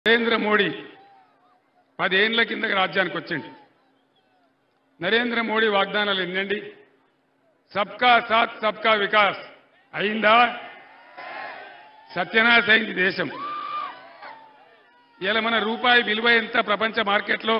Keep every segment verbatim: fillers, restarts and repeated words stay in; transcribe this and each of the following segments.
నరేంద్ర మోడీ పదేళ్ల కిందకి రాజ్యానికి వచ్చింది. నరేంద్ర మోడీ వాగ్దానాలు ఎన్నండి? సబ్కా సాత్ సబ్కా వికాస్ అయిందా? సత్యనాశ అయింది దేశం. ఇలా మన రూపాయి విలువ ఎంత ప్రపంచ మార్కెట్లో?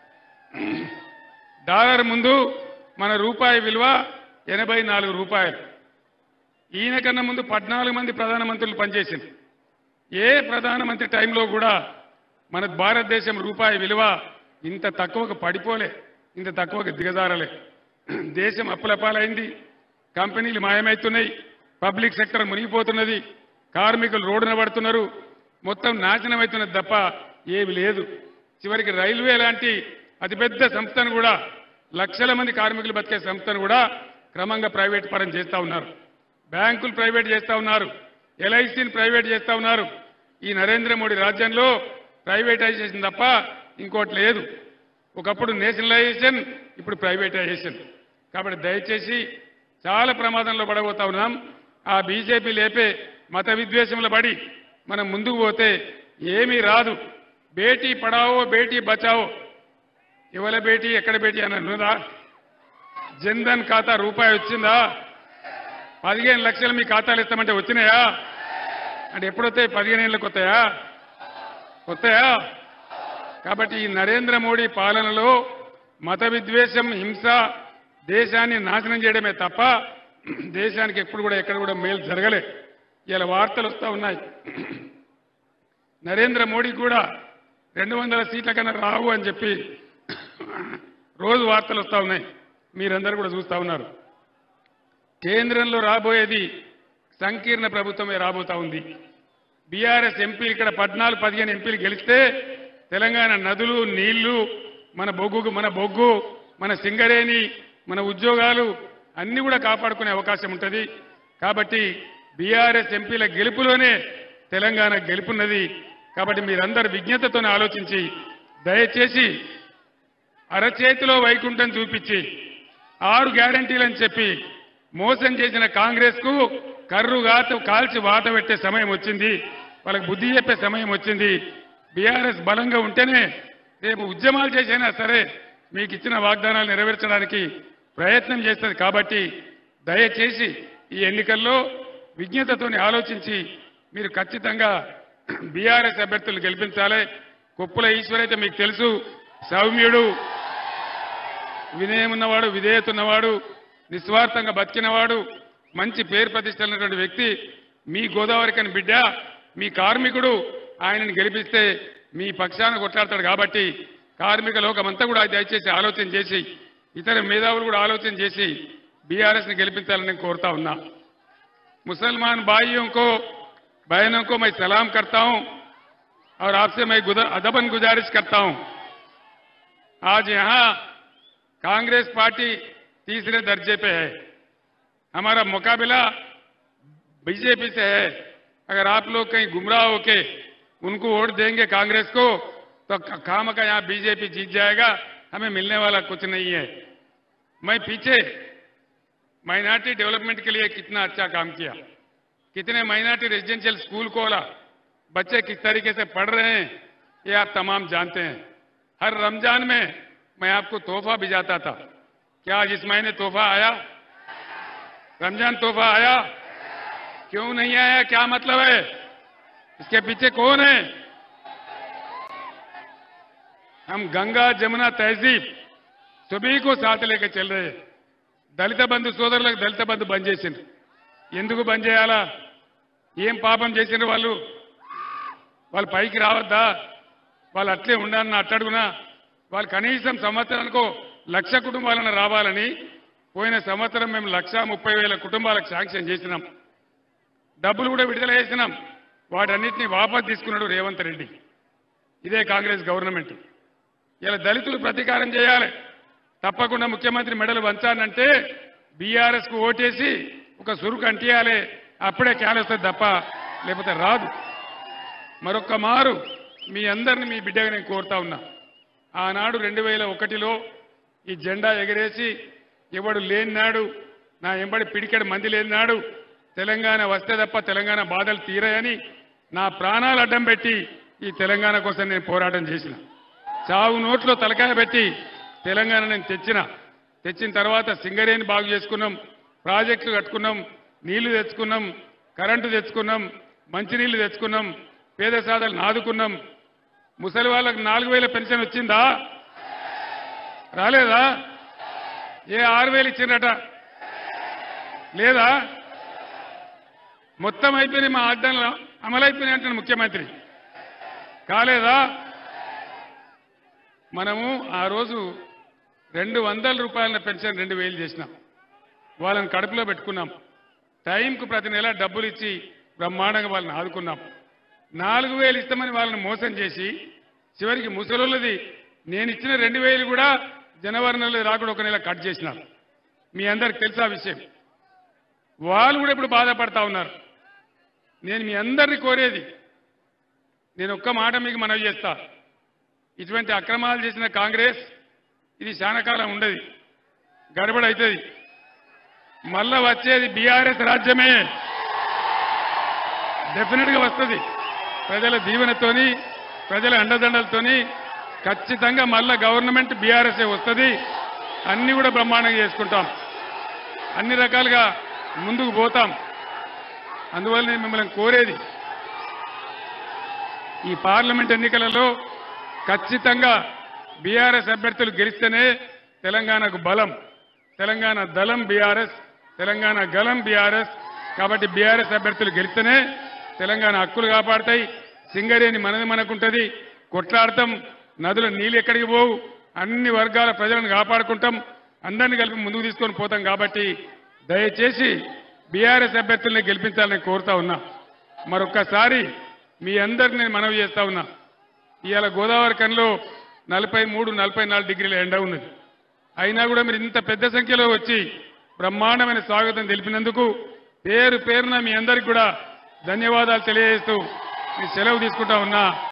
డాలర్ ముందు మన రూపాయి విలువ ఎనభై నాలుగు రూపాయలు. ఈయన కన్నా ముందు పద్నాలుగు మంది ప్రధానమంత్రులు పనిచేసింది. ఏ ప్రధానమంత్రి టైంలో కూడా మన భారతదేశం రూపాయి విలువ ఇంత తక్కువకు పడిపోలే, ఇంత తక్కువకు దిగజారలే. దేశం అప్పులపాలైంది, కంపెనీలు మాయమవుతున్నాయి, పబ్లిక్ సెక్టర్ మునిగిపోతున్నది, కార్మికులు రోడ్డున పడుతున్నారు, మొత్తం నాశనం అవుతున్నది తప్ప ఏమి లేదు. చివరికి రైల్వే లాంటి అతిపెద్ద సంస్థను కూడా, లక్షల మంది కార్మికులు బతికే సంస్థను కూడా క్రమంగా ప్రైవేట్ పరం చేస్తూ ఉన్నారు. బ్యాంకులు ప్రైవేట్ చేస్తూ ఉన్నారు, ఎల్ఐసిని ప్రైవేట్ చేస్తూ ఉన్నారు. ఈ నరేంద్ర మోడీ రాజ్యంలో ప్రైవేటైజేషన్ తప్ప ఇంకోటి లేదు. ఒకప్పుడు నేషనలైజేషన్, ఇప్పుడు ప్రైవేటైజేషన్. కాబట్టి దయచేసి చాలా ప్రమాదంలో పడబోతా ఉన్నాం. ఆ బీజేపీ లేపే మత విద్వేషంలో పడి మనం ముందుకు పోతే ఏమీ రాదు. బేటీ పడావో బేటీ బచావో, ఇవాళ బేటీ ఎక్కడ బేటీ అని అన్నదా? జన్ధన్ ఖాతా రూపాయి వచ్చిందా? పదిహేను లక్షలు మీ ఖాతాలు ఇస్తామంటే వచ్చినాయా? అంటే ఎప్పుడొస్తాయి? పదిహేను ఏళ్ళకి వస్తాయా? వస్తాయా? కాబట్టి ఈ నరేంద్ర మోడీ పాలనలో మత విద్వేషం, హింస దేశాన్ని నాశనం చేయడమే తప్ప దేశానికి ఎప్పుడు కూడా ఎక్కడ కూడా మేలు జరగలే. ఇలా వార్తలు వస్తూ ఉన్నాయి. నరేంద్ర మోడీ కూడా రెండు వందల సీట్ల కన్నా రావు అని చెప్పి రోజు వార్తలు వస్తూ ఉన్నాయి. మీరందరూ కూడా చూస్తూ ఉన్నారు. కేంద్రంలో రాబోయేది సంకీర్ణ ప్రభుత్వమే రాబోతా ఉంది. బీఆర్ఎస్ ఎంపీలు ఇక్కడ పద్నాలుగు పదిహేను ఎంపీలు గెలిస్తే తెలంగాణ నదులు, నీళ్లు, మన బొగ్గు మన బొగ్గు మన సింగరేణి, మన ఉద్యోగాలు అన్ని కూడా కాపాడుకునే అవకాశం ఉంటుంది. కాబట్టి బీఆర్ఎస్ ఎంపీల గెలుపులోనే తెలంగాణ గెలుపున్నది. కాబట్టి మీరందరూ విజ్ఞతతోనే ఆలోచించి దయచేసి అరచేతిలో వైకుంఠం చూపించి ఆరు గ్యారంటీలని చెప్పి మోసం చేసిన కాంగ్రెస్ కు కర్రు గాత కాల్చి వాత పెట్టే సమయం వచ్చింది. వాళ్ళకి బుద్ధి చెప్పే సమయం వచ్చింది. బీఆర్ఎస్ బలంగా ఉంటేనే రేపు ఉద్యమాలు చేసైనా సరే మీకు ఇచ్చిన వాగ్దానాలు నెరవేర్చడానికి ప్రయత్నం చేస్తుంది. కాబట్టి దయచేసి ఈ ఎన్నికల్లో విజ్ఞతతోని ఆలోచించి మీరు ఖచ్చితంగా బీఆర్ఎస్ అభ్యర్థులు గెలిపించాలి. కొప్పుల ఈశ్వర్ అయితే మీకు తెలుసు, సౌమ్యుడు, వినయం ఉన్నవాడు, విధేయత ఉన్నవాడు, నిస్వార్థంగా బతికినవాడు, మంచి పేరు ప్రతిష్టలున్నటువంటి వ్యక్తి. మీ గోదావరికని బిడ్డ, మీ కార్మికుడు. ఆయనను గెలిపిస్తే మీ పక్షాన కొట్లాడతాడు. కాబట్టి కార్మిక లోకమంతా కూడా దయచేసి ఆలోచన చేసి, ఇతర మేధావులు కూడా ఆలోచన చేసి బీఆర్ఎస్ని గెలిపించాలని నేను కోరుతా ఉన్నా. मुसलमान भाइयों को, बहनों को मैं सलाम करता हूं और आपसे मैं अदबन गुजारिश करता हूं। आज यहां कांग्रेस पार्टी तीसरे दर्जे पे है, हमारा मुकाबला बीजेपी से है। अगर आप लोग कहीं गुमराह होके उनको वोट देंगे कांग्रेस को, तो खाम का यहां बीजेपी जीत जाएगा, हमें मिलने वाला कुछ नहीं है। मैं पीछे माइनॉरिटी डेवलपमेंट के लिए कितना अच्छा काम किया, कितने माइनॉरिटी रेजिडेंशियल स्कूल खोला, बच्चे किस तरीके से पढ़ रहे हैं ये आप तमाम जानते हैं। हर रमजान में मैं आपको तोहफा भिजाता था। क्या आज इस महीने तोहफा आया? रमजान तोहफा आया? क्यों नहीं आया? क्या मतलब है? इसके पीछे कौन है? हम गंगा जमुना तहजीब सभी को साथ लेकर चल रहे हैं। దళిత బంధు సోదరులకు దళిత బంధు బంద్ చేసిండ్రు. ఎందుకు బంద్ చేయాలా? ఏం పాపం చేసిండ్రు వాళ్ళు? వాళ్ళు పైకి రావద్దా? వాళ్ళు అట్లే ఉండాలన్న అట్టడుగునా? వాళ్ళు కనీసం సంవత్సరానికో లక్ష కుటుంబాలను రావాలని పోయిన సంవత్సరం మేము లక్ష ముప్పై వేల కుటుంబాలకు శాంక్షన్ చేసినాం. డబ్బులు కూడా విడుదల చేసినాం. వాటన్నిటిని వాపసు తీసుకున్నాడు రేవంత్ రెడ్డి. ఇదే కాంగ్రెస్ గవర్నమెంట్. ఇలా దళితులు ప్రతీకారం చేయాలి. తప్పకుండా ముఖ్యమంత్రి మెడలు వంచానంటే బీఆర్ఎస్ కు ఓటేసి ఒక సురుకు అంటియాలి. అప్పుడే క్యాలొస్తుంది తప్ప లేకపోతే రాదు. మరొక్క మారు మీ అందరిని మీ బిడ్డగా నేను కోరుతా ఉన్నా. ఆనాడు రెండు వేల ఒకటిలో ఈ జెండా ఎగరేసి ఎవడు లేనినాడు, నా ఎంబడి పిడికెడు మంది లేనినాడు, తెలంగాణ వస్తే తప్ప తెలంగాణ బాధలు తీరాయని నా ప్రాణాలు అడ్డం పెట్టి ఈ తెలంగాణ కోసం నేను పోరాటం చేసిన చావు నోట్లో తలకాయ పెట్టి తెలంగాణ నేను తెచ్చిన తెచ్చిన తర్వాత సింగరేణి బాగు చేసుకున్నాం, ప్రాజెక్టులు కట్టుకున్నాం, నీళ్లు తెచ్చుకున్నాం, కరెంటు తెచ్చుకున్నాం, మంచినీళ్లు తెచ్చుకున్నాం, పేద సాధనలు ఆదుకున్నాం. ముసలి వాళ్ళకు నాలుగు వేల పెన్షన్ వచ్చిందా? రాలేదా? ఏ ఆరు వేలు ఇచ్చిందట లేదా? మొత్తం అయిపోయినాయి, మా అడ్డంలో అమలైపోయినాయి అంటున్న ముఖ్యమంత్రి. కాలేదా? మనము ఆ రోజు రెండు వందల రూపాయల పెన్షన్ రెండు వేలు చేసినాం, వాళ్ళని కడుపులో పెట్టుకున్నాం. టైంకు ప్రతి నెల డబ్బులు ఇచ్చి బ్రహ్మాండంగా వాళ్ళని ఆదుకున్నాం. నాలుగు వేలు ఇస్తామని వాళ్ళని మోసం చేసి చివరికి ముసలోళ్ళది నేను ఇచ్చిన రెండు వేలు కూడా జనవరి నెలలో రాకుండా ఒక నెల కట్ చేసినారు. మీ అందరికి తెలుసా విషయం? వాళ్ళు కూడా ఇప్పుడు బాధపడతా ఉన్నారు. నేను మీ అందరినీ కోరేది, నేను ఒక్క మాట మీకు మనవి చేస్తా. ఇటువంటి అక్రమాలు చేసిన కాంగ్రెస్ ఇది శానకాలం ఉండదు, గడబడవుతుంది. మళ్ళా వచ్చేది బీఆర్ఎస్ రాజ్యమే, డెఫినెట్గా వస్తుంది. ప్రజల దీవెనతోని ప్రజల అండదండలతోని ఖచ్చితంగా మళ్ళా గవర్నమెంట్ బీఆర్ఎస్ఏ వస్తుంది. అన్ని కూడా బ్రహ్మాండంగా చేసుకుంటాం, అన్ని రకాలుగా ముందుకు పోతాం. అందువల్ల నేను మిమ్మల్ని కోరేది, ఈ పార్లమెంట్ ఎన్నికలలో ఖచ్చితంగా బీఆర్ఎస్ అభ్యర్థులు గెలిస్తేనే తెలంగాణకు బలం. తెలంగాణ దళం బీఆర్ఎస్, తెలంగాణ గలం బీఆర్ఎస్. కాబట్టి బీఆర్ఎస్ అభ్యర్థులు గెలిస్తేనే తెలంగాణ హక్కులు కాపాడతాయి. సింగరేణి మనది మనకుంటుంది, కొట్లాడతాం. నదుల నీళ్ళు ఎక్కడికి పోవు, అన్ని వర్గాల ప్రజలను కాపాడుకుంటాం, అందరినీ కలిపి ముందుకు తీసుకొని పోతాం. కాబట్టి దయచేసి బీఆర్ఎస్ అభ్యర్థుల్ని గెలిపించాలని కోరుతా ఉన్నా. మరొక్కసారి మీ అందరిని నేను మనవి చేస్తా ఉన్నా. ఇవాళ గోదావరి కనిలో నలభై మూడు నలభై నాలుగు డిగ్రీల ఎండ ఉన్నది. అయినా కూడా మీరు ఇంత పెద్ద సంఖ్యలో వచ్చి బ్రహ్మాండమైన స్వాగతం తెలిపినందుకు పేరు పేరున మీ అందరికి కూడా ధన్యవాదాలు తెలియజేస్తూ ఈ సెలవు తీసుకుంటా ఉన్నా.